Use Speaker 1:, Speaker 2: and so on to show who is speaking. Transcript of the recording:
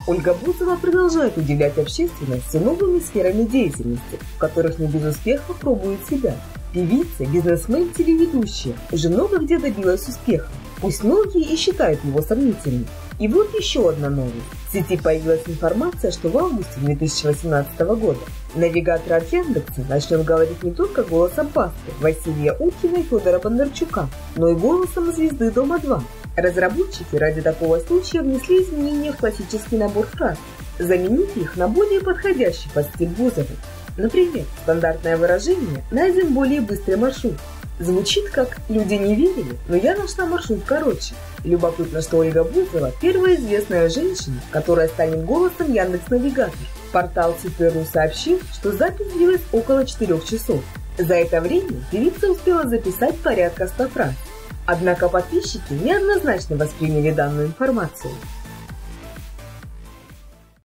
Speaker 1: Ольга Бузова продолжает удивлять общественность все новыми сферами деятельности, в которых не без успеха пробует себя. Певица, бизнесмен, телеведущая уже много где добилась успеха. Пусть многие и считают его сомнительным. И вот еще одна новость. В сети появилась информация, что в августе 2018 года навигатор от Яндекса начнет говорить не только голосом пасты Василия Уткина и Федора Бондарчука, но и голосом звезды Дома-2. Разработчики ради такого случая внесли изменения в классический набор фраз, заменив их на более подходящий под стиль Бузовой. Например, стандартное выражение «найден более быстрый маршрут» звучит как «люди не верили, но я нашла маршрут короче». Любопытно, что Ольга Бузова – первая известная женщина, которая станет голосом Яндекс.Навигатор. Портал Цифры.ру сообщил, что запись длилась около 4 часов. За это время певица успела записать порядка 100 фраз. Однако подписчики неоднозначно восприняли данную информацию.